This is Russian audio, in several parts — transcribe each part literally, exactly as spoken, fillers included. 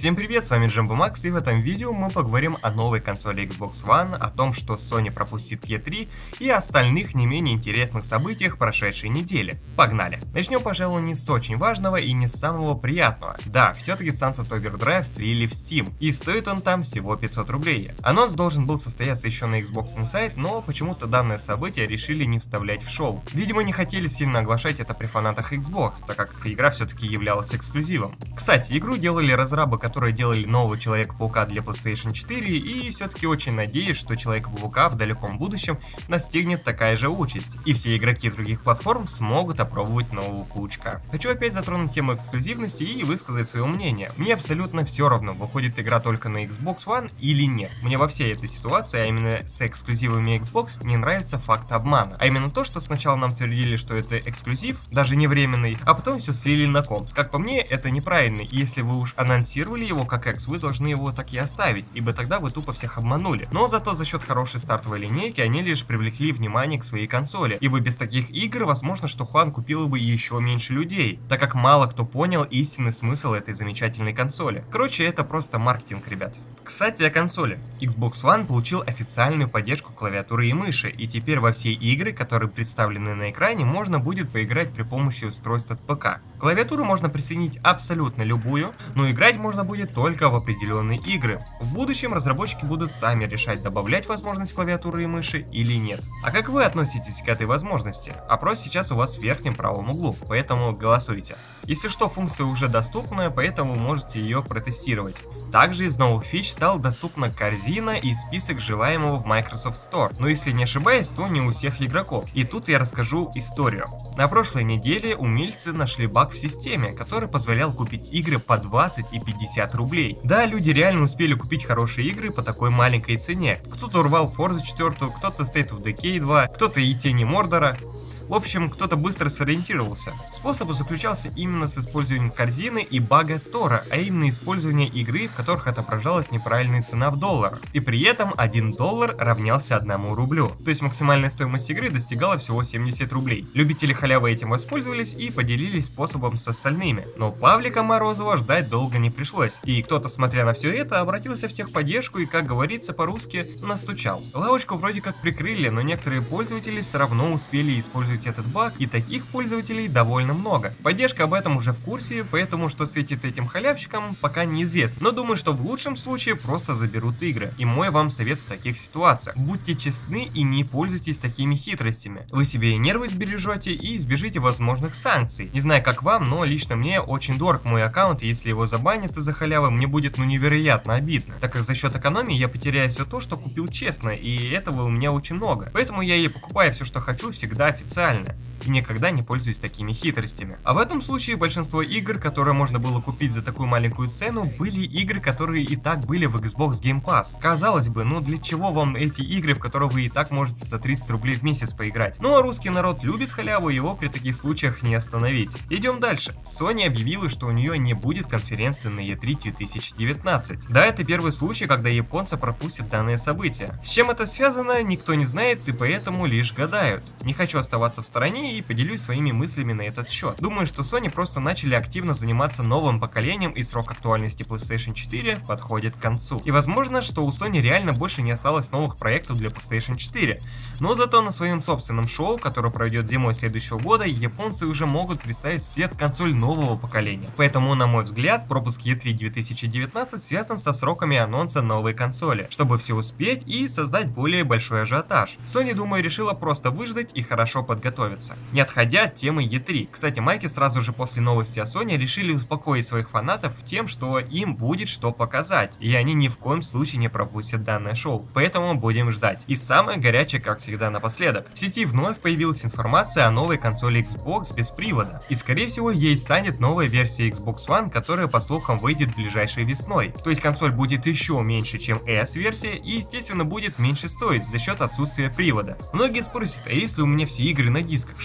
Всем привет, с вами Джамбо Макс, и в этом видео мы поговорим о новой консоли Xbox One, о том, что Sony пропустит и три и о остальных не менее интересных событиях прошедшей недели. Погнали! Начнем, пожалуй, не с очень важного и не с самого приятного. Да, все-таки Sunset Overdrive слили в Steam, и стоит он там всего пятьсот рублей. Анонс должен был состояться еще на Xbox Inside, но почему-то данное событие решили не вставлять в шоу. Видимо, не хотели сильно оглашать это при фанатах Xbox, так как игра все-таки являлась эксклюзивом. Кстати, игру делали разрабы, которые делали нового Человека-паука для PlayStation четыре, и все-таки очень надеюсь, что Человека-паука в далеком будущем настигнет такая же участь, и все игроки других платформ смогут опробовать нового паучка. Хочу опять затронуть тему эксклюзивности и высказать свое мнение. Мне абсолютно все равно, выходит игра только на Xbox One или нет. Мне во всей этой ситуации, а именно с эксклюзивами Xbox, не нравится факт обмана. А именно то, что сначала нам твердили, что это эксклюзив, даже не временный, а потом все слили на комп. Как по мне, это неправильно, и если вы уж анонсировали его как экс, вы должны его так и оставить, ибо тогда вы тупо всех обманули. Но зато за счет хорошей стартовой линейки они лишь привлекли внимание к своей консоли, ибо без таких игр возможно, что Хуан купил бы еще меньше людей, так как мало кто понял истинный смысл этой замечательной консоли. Короче, это просто маркетинг, ребят. Кстати, о консоли. Xbox One получил официальную поддержку клавиатуры и мыши, и теперь во все игры, которые представлены на экране, можно будет поиграть при помощи устройств от ПК. Клавиатуру можно присоединить абсолютно любую, но играть можно будет только в определенные игры. В будущем разработчики будут сами решать, добавлять возможность клавиатуры и мыши или нет. А как вы относитесь к этой возможности? Опрос сейчас у вас в верхнем правом углу, поэтому голосуйте. Если что, функция уже доступна, поэтому вы можете ее протестировать. Также из новых фич стала доступна корзина и список желаемого в Microsoft Store, но если не ошибаюсь, то не у всех игроков. И тут я расскажу историю. На прошлой неделе умельцы нашли баг в системе, который позволял купить игры по двадцать и пятьдесят рублей. Да, люди реально успели купить хорошие игры по такой маленькой цене. Кто-то урвал Forza четыре, кто-то State of Decay два, кто-то и Тени Мордора. В общем, кто-то быстро сориентировался. Способ заключался именно с использованием корзины и бага стора, а именно использование игры, в которых отображалась неправильная цена в долларах. И при этом один доллар равнялся одному рублю. То есть максимальная стоимость игры достигала всего семьдесят рублей. Любители халявы этим воспользовались и поделились способом с остальными. Но Павлика Морозова ждать долго не пришлось. И кто-то, смотря на все это, обратился в техподдержку и, как говорится по-русски, настучал. Лавочку вроде как прикрыли, но некоторые пользователи все равно успели использовать этот баг, и таких пользователей довольно много. Поддержка об этом уже в курсе, поэтому что светит этим халявщикам, пока неизвестно. Но думаю, что в лучшем случае просто заберут игры. И мой вам совет в таких ситуациях: будьте честны и не пользуйтесь такими хитростями. Вы себе и нервы сбережете, и избежите возможных санкций. Не знаю как вам, но лично мне очень дорог мой аккаунт, и если его забанят из-за халявы, мне будет ну невероятно обидно, так как за счет экономии я потеряю все то, что купил честно, и этого у меня очень много. Поэтому я и покупаю все, что хочу, всегда официально. И никогда не пользуюсь такими хитростями. А в этом случае большинство игр, которые можно было купить за такую маленькую цену, были игры, которые и так были в Xbox Game Pass. Казалось бы, ну для чего вам эти игры, в которые вы и так можете за тридцать рублей в месяц поиграть? Ну а русский народ любит халяву, его при таких случаях не остановить. Идем дальше. Sony объявила, что у нее не будет конференции на и три две тысячи девятнадцать. Да, это первый случай, когда японцы пропустят данное событие. С чем это связано, никто не знает, и поэтому лишь гадают. Не хочу оставаться в стороне и поделюсь своими мыслями на этот счет. Думаю, что Sony просто начали активно заниматься новым поколением, и срок актуальности PlayStation четыре подходит к концу. И возможно, что у Sony реально больше не осталось новых проектов для PlayStation четыре. Но зато на своем собственном шоу, которое пройдет зимой следующего года, японцы уже могут представить в свет консоль нового поколения. Поэтому, на мой взгляд, пропуск и три две тысячи девятнадцать связан со сроками анонса новой консоли, чтобы все успеть и создать более большой ажиотаж. Sony, думаю, решила просто выждать и хорошо подготовиться. Не отходя от темы и три. Кстати, майки сразу же после новости о Sony решили успокоить своих фанатов тем, что им будет что показать, и они ни в коем случае не пропустят данное шоу. Поэтому будем ждать. И самое горячее, как всегда, напоследок. В сети вновь появилась информация о новой консоли Xbox без привода. И скорее всего ей станет новая версия Xbox One, которая по слухам выйдет ближайшей весной. То есть консоль будет еще меньше, чем S-версия, и естественно будет меньше стоить за счет отсутствия привода. Многие спросят, а если у меня все игры на дисках,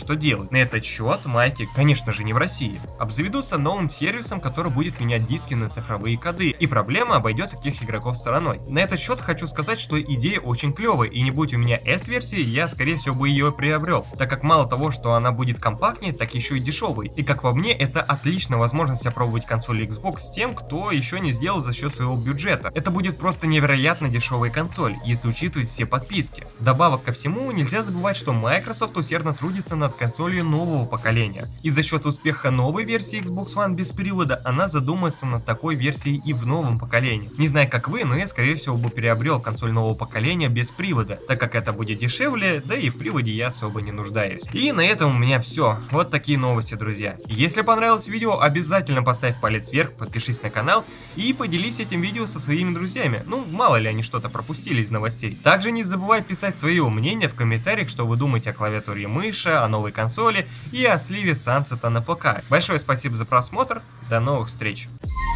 что делать. На этот счет майки, конечно же, не в России, обзаведутся новым сервисом, который будет менять диски на цифровые коды, и проблема обойдет таких игроков стороной. На этот счет хочу сказать, что идея очень клевая, и не будь у меня S-версии, я скорее всего бы ее приобрел, так как мало того, что она будет компактнее, так еще и дешевой. И как по мне, это отличная возможность опробовать консоль Xbox с тем, кто еще не сделал за счет своего бюджета. Это будет просто невероятно дешевая консоль, если учитывать все подписки. Добавок ко всему, нельзя забывать, что Microsoft усердно трудится над консолью нового поколения. И за счет успеха новой версии Xbox One без привода, она задумается над такой версией и в новом поколении. Не знаю как вы, но я скорее всего бы приобрел консоль нового поколения без привода, так как это будет дешевле, да и в приводе я особо не нуждаюсь. И на этом у меня все. Вот такие новости, друзья. Если понравилось видео, обязательно поставь палец вверх, подпишись на канал и поделись этим видео со своими друзьями. Ну, мало ли они что-то пропустили из новостей. Также не забывай писать свое мнение в комментариях, что вы думаете о клавиатуре и мыши, о новой консоли и о сливе Sunset на ПК. Большое спасибо за просмотр, до новых встреч!